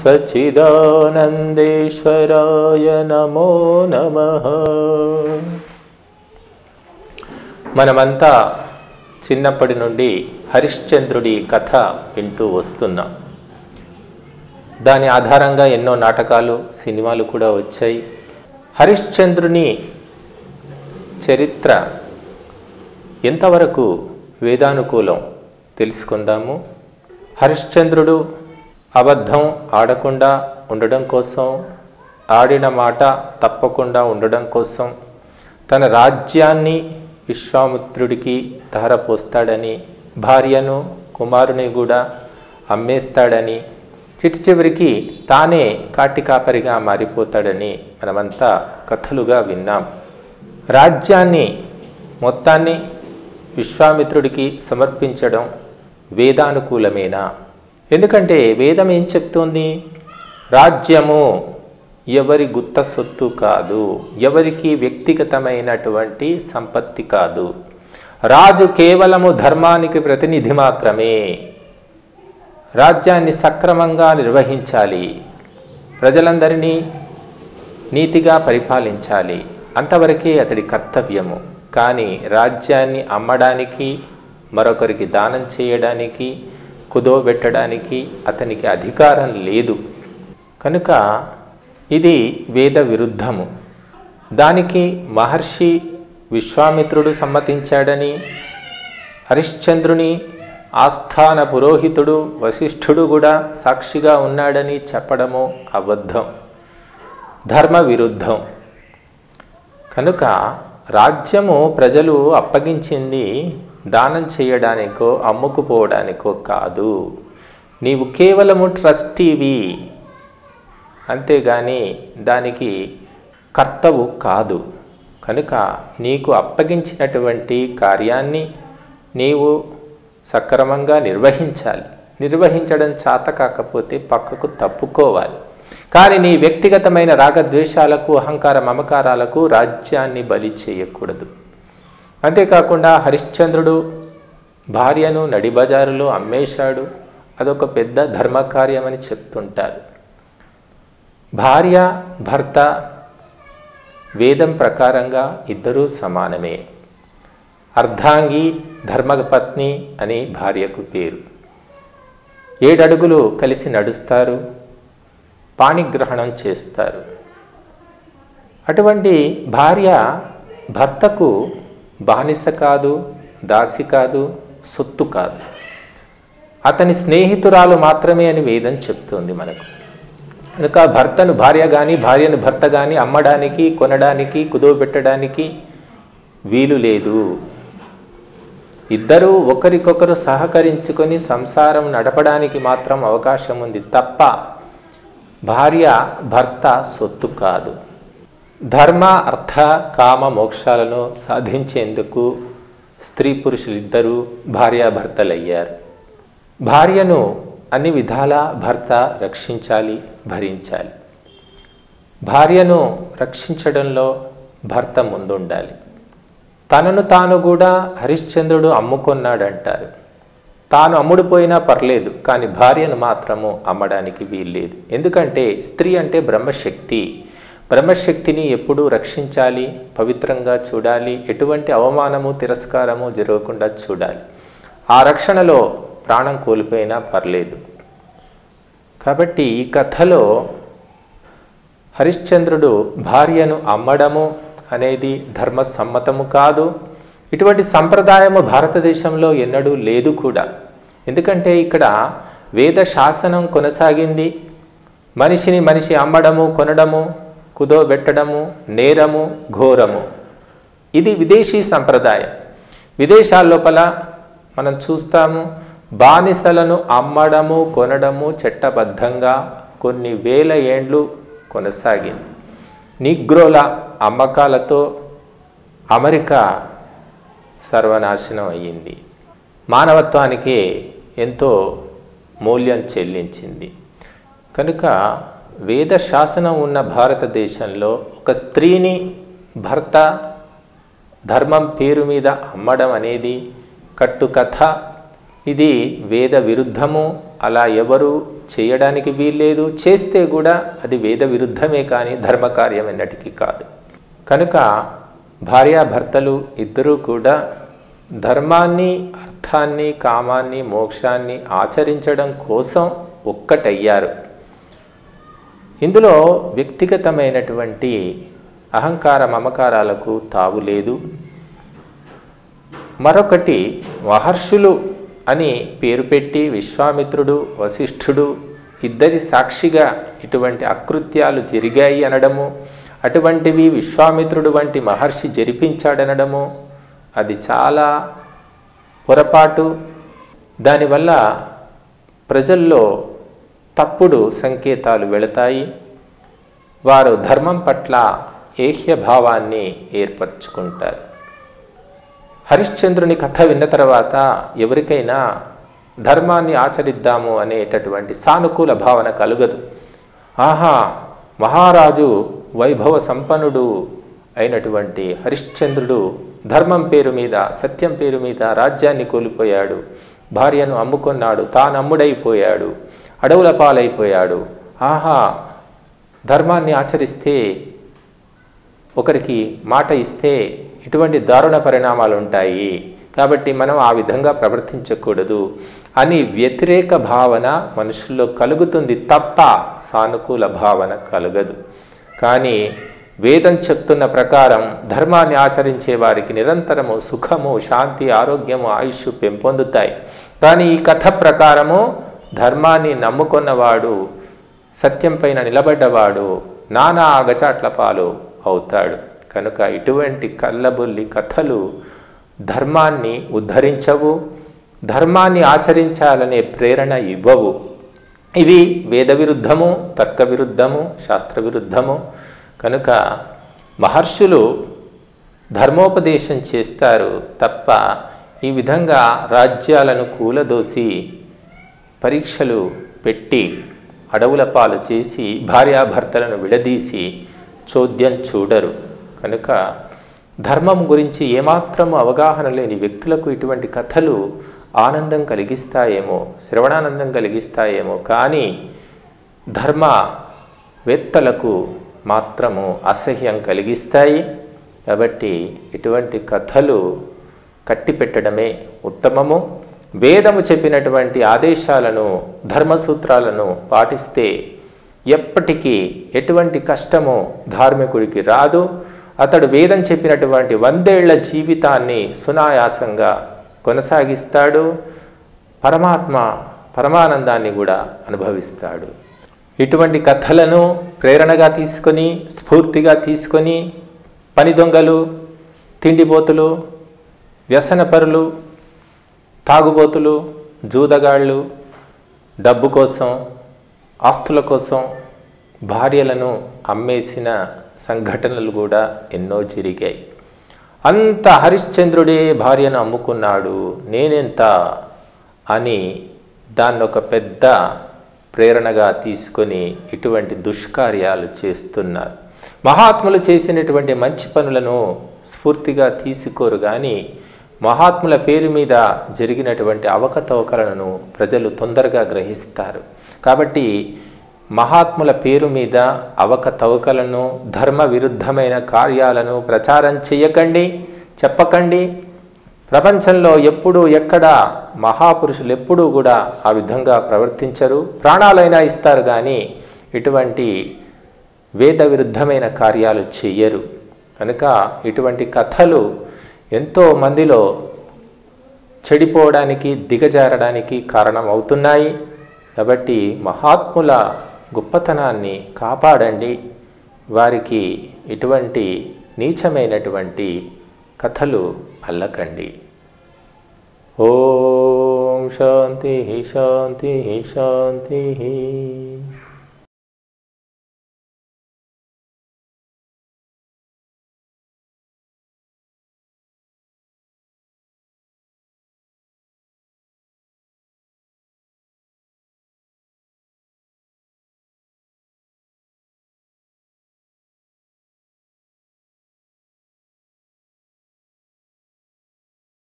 సచ్చిదానందేశ్వరాయ నమో నమః. మనమంతా చిన్నప్పటి నుండి హరిశ్చంద్రుడి కథ వింటూ వస్తున్నాం. దాని ఆధారంగా ఎన్నో నాటకాలు, సినిమాలు కూడా వచ్చాయి. హరిశ్చంద్రుని చరిత్ర ఎంతవరకు వేదానుకూలం తెలుసుకుందాము. హరిశ్చంద్రుడు అబద్ధం ఆడకుండా ఉండడం కోసం, ఆడిన మాట తప్పకుండా ఉండడం కోసం తన రాజ్యాన్ని విశ్వామిత్రుడికి ధారపోస్తాడని, భార్యను కుమారుని కూడా అమ్మేస్తాడని, చివరికి తానే కాటికాపరిగా మారిపోతాడని మనమంతా కథలుగా విన్నాం. రాజ్యాన్ని మొత్తాన్ని విశ్వామిత్రుడికి సమర్పించడం వేదానుకూలమేనా? ఎందుకంటే వేదం ఏం చెప్తోంది? రాజ్యము ఎవరి గుత్త సొత్తు కాదు, ఎవరికి వ్యక్తిగతమైనటువంటి సంపత్తి కాదు. రాజు కేవలము ధర్మానికి ప్రతినిధి మాత్రమే. రాజ్యాన్ని సక్రమంగా నిర్వహించాలి, ప్రజలందరినీ నీతిగా పరిపాలించాలి, అంతవరకే అతడి కర్తవ్యము. కానీ రాజ్యాన్ని అమ్మడానికి, మరొకరికి దానం చేయడానికి, కుదోబెట్టడానికి అతనికి అధికారం లేదు. కనుక ఇది వేద విరుద్ధము. దానికి మహర్షి విశ్వామిత్రుడు సమ్మతించాడని, హరిశ్చంద్రుని ఆస్థాన పురోహితుడు వశిష్ఠుడు కూడా సాక్షిగా ఉన్నాడని చెప్పడము అబద్ధం, ధర్మ విరుద్ధం. కనుక రాజ్యము ప్రజలు అప్పగించింది దానం చేయడానికో అమ్ముకుపోవడానికో కాదు. నీవు కేవలము ట్రస్టీవి, అంతేగాని దానికి కర్తవు కాదు. కనుక నీకు అప్పగించినటువంటి కార్యాన్ని నీవు సక్రమంగా నిర్వహించాలి. నిర్వహించడం చేత కాకపోతే పక్కకు తప్పుకోవాలి. కానీ నీ వ్యక్తిగతమైన రాగద్వేషాలకు, అహంకార మమకారాలకు రాజ్యాన్ని బలి చేయకూడదు. అంతేకాకుండా హరిశ్చంద్రుడు భార్యను నడిబజారులో అమ్మేశాడు. అదొక పెద్ద ధర్మకార్యమని చెప్తుంటారు. భార్య భర్త వేదం ప్రకారంగా ఇద్దరూ సమానమే. అర్ధాంగి ధర్మపత్ని అని భార్యకు పేరు. 7 అడుగులు కలిసి నడుస్తారు, పాణిగ్రహణం చేస్తారు. అటువంటి భార్య భర్తకు బానిస కాదు, దాసి కాదు, సొత్తు కాదు, అతని స్నేహితురాలు మాత్రమే అని వేదం చెప్తుంది మనకు. కనుక భర్తను భార్య కానీ, భార్యను భర్త కానీ అమ్మడానికి, కొనడానికి, కుదోబెట్టడానికి వీలు లేదు. ఇద్దరూ ఒకరికొకరు సహకరించుకొని సంసారం నడపడానికి మాత్రం అవకాశం ఉంది తప్ప భార్య భర్త సొత్తు కాదు. ధర్మ అర్థ కామ మోక్షాలను సాధించేందుకు స్త్రీ పురుషులిద్దరూ భార్యాభర్తలయ్యారు. భార్యను అన్ని విధాలా భర్త రక్షించాలి, భరించాలి. భార్యను రక్షించడంలో భర్త ముందుండాలి. తనను తాను కూడా హరిశ్చంద్రుడు అమ్ముకొన్నాడంటారు. తాను అమ్ముడుపోయినా పర్లేదు, కానీ భార్యను మాత్రము అమ్మడానికి వీల్లేదు. ఎందుకంటే స్త్రీ అంటే బ్రహ్మశక్తి. బ్రహ్మశక్తిని ఎప్పుడూ రక్షించాలి, పవిత్రంగా చూడాలి, ఎటువంటి అవమానము తిరస్కారము జరగకుండా చూడాలి. ఆ రక్షణలో ప్రాణం కోల్పోయినా పర్లేదు. కాబట్టి ఈ కథలో హరిశ్చంద్రుడు భార్యను అమ్మడము అనేది ధర్మసమ్మతము కాదు. ఇటువంటి సంప్రదాయము భారతదేశంలో ఎన్నడూ లేదు కూడా. ఎందుకంటే ఇక్కడ వేద శాసనం కొనసాగింది. మనిషిని మనిషి అమ్మడము, కొనడము, కుదోబెట్టడము నేరము, ఘోరము. ఇది విదేశీ సంప్రదాయం. విదేశాల లోపల మనం చూస్తాము, బానిసలను అమ్మడము, కొనడము చట్టబద్ధంగా కొన్ని వేల ఏండ్లు కొనసాగింది. నిగ్రోల అమ్మకాలతో అమెరికా సర్వనాశనం అయ్యింది. మానవత్వానికి ఎంతో మూల్యం చెల్లించింది. కనుక వేద శాసనం ఉన్న భారతదేశంలో ఒక స్త్రీని భర్త ధర్మం పేరు మీద అమ్మడం అనేది కట్టుకథ. ఇది వేద విరుద్ధము. అలా ఎవరు చేయడానికి వీల్లేదు. చేస్తే కూడా అది వేద విరుద్ధమే కానీ ధర్మకార్యం ఎన్నటికీ కాదు. కనుక భార్యాభర్తలు ఇద్దరూ కూడా ధర్మాన్ని, అర్థాన్ని, కామాన్ని, మోక్షాన్ని ఆచరించడం కోసం ఒక్కటయ్యారు. ఇందులో వ్యక్తిగతమైనటువంటి అహంకార మమకారాలకు తావు లేదు. మరొకటి, మహర్షులు అని పేరు పెట్టి విశ్వామిత్రుడు, వశిష్ఠుడు ఇద్దరి సాక్షిగా ఇటువంటి అకృత్యాలు జరిగాయి అనడము, అటువంటివి విశ్వామిత్రుడు వంటి మహర్షి జరిపించాడనడము అది చాలా పొరపాటు. దానివల్ల ప్రజల్లో తప్పుడు సంకేతాలు వెళతాయి. వారు ధర్మం పట్ల ఏహ్యభావాన్ని ఏర్పరచుకుంటారు. హరిశ్చంద్రుని కథ విన్న తర్వాత ఎవరికైనా ధర్మాన్ని ఆచరిద్దాము అనేటటువంటి సానుకూల భావన కలుగదు. ఆహా, మహారాజు వైభవ సంపన్నుడు అయినటువంటి హరిశ్చంద్రుడు ధర్మం పేరు మీద, సత్యం పేరు మీద రాజ్యాన్ని కోల్పోయాడు, భార్యను అమ్ముకున్నాడు, తాను అమ్ముడైపోయాడు, అడవుల పాలైపోయాడు. ఆహా, ధర్మాన్ని ఆచరిస్తే, ఒకరికి మాట ఇస్తే ఇటువంటి దారుణ పరిణామాలు ఉంటాయి, కాబట్టి మనం ఆ విధంగా ప్రవర్తించకూడదు అని వ్యతిరేక భావన మనుషుల్లో కలుగుతుంది తప్ప సానుకూల భావన కలగదు. కానీ వేదం చెప్తున్న ప్రకారం ధర్మాన్ని ఆచరించే వారికి నిరంతరము సుఖము, శాంతి, ఆరోగ్యము, ఆయుష్ పెంపొందుతాయి. కానీ ఈ కథ ప్రకారము ధర్మాన్ని నమ్ముకున్నవాడు, సత్యం పైన నిలబడ్డవాడు నానా అగచాట్ల పాలు అవుతాడు. కనుక ఇటువంటి కళ్ళబొల్లి కథలు ధర్మాన్ని ఉద్ధరించవు, ధర్మాన్ని ఆచరించాలనే ప్రేరణ ఇవ్వవు. ఇవి వేద విరుద్ధము, తర్క విరుద్ధము, శాస్త్ర విరుద్ధము. కనుక మహర్షులు ధర్మోపదేశం చేస్తారు తప్ప ఈ విధంగా రాజ్యాలను కూలదోసి, పరీక్షలు పెట్టి, అడవుల పాలు చేసి, భార్యాభర్తలను విడదీసి చోద్యం చూడరు. కనుక ధర్మం గురించి ఏమాత్రము అవగాహన లేని వ్యక్తులకు ఇటువంటి కథలు ఆనందం కలిగిస్తాయేమో, శ్రవణానందం కలిగిస్తాయేమో, కానీ ధర్మవేత్తలకు మాత్రము అసహ్యం కలిగిస్తాయి. కాబట్టి ఇటువంటి కథలు కట్టిపెట్టడమే ఉత్తమము. వేదము చెప్పినటువంటి ఆదేశాలను, ధర్మసూత్రాలను పాటిస్తే ఎప్పటికీ ఎటువంటి కష్టము ధార్మికుడికి రాదు. అతడు వేదం చెప్పినటువంటి 100 ఏళ్ల జీవితాన్ని సునాయాసంగా కొనసాగిస్తాడు. పరమానందాన్ని కూడా అనుభవిస్తాడు. ఇటువంటి కథలను ప్రేరణగా తీసుకొని, స్ఫూర్తిగా తీసుకొని పని దొంగలు, తిండిబోతులు, వ్యసనపరులు, తాగుబోతులు, జూదగాళ్ళు డబ్బు కోసం, ఆస్తుల కోసం భార్యలను అమ్మేసిన సంఘటనలు కూడా ఎన్నో జరిగాయి. అంత హరిశ్చంద్రుడే భార్యను అమ్ముకున్నాడు, నేనెంత అని దాన్ని ఒక పెద్ద ప్రేరణగా తీసుకొని ఇటువంటి దుష్కార్యాలు చేస్తున్నారు. మహాత్ములు చేసినటువంటి మంచి పనులను స్ఫూర్తిగా తీసుకోరు. కానీ మహాత్ముల పేరు మీద జరిగినటువంటి అవకతవకలను ప్రజలు తొందరగా గ్రహిస్తారు. కాబట్టి మహాత్ముల పేరు మీద అవకతవకలను, ధర్మ విరుద్ధమైన కార్యాలను ప్రచారం చేయకండి, చెప్పకండి. ప్రపంచంలో ఎప్పుడూ ఎక్కడ మహాపురుషులు ఎప్పుడూ కూడా ఆ విధంగా ప్రవర్తించరు. ప్రాణాలైనా ఇస్తారు కానీ ఇటువంటి వేద విరుద్ధమైన కార్యాలు చెయ్యరు. కనుక ఇటువంటి కథలు ఎంతో మందిలో చెడిపోవడానికి, దిగజారడానికి కారణం అవుతున్నాయి. కాబట్టి మహాత్ముల గొప్పతనాన్ని కాపాడండి. వారికి ఇటువంటి నీచమైనటువంటి కథలు అల్లకండి. ఓం శాంతి శాంతి శాంతి.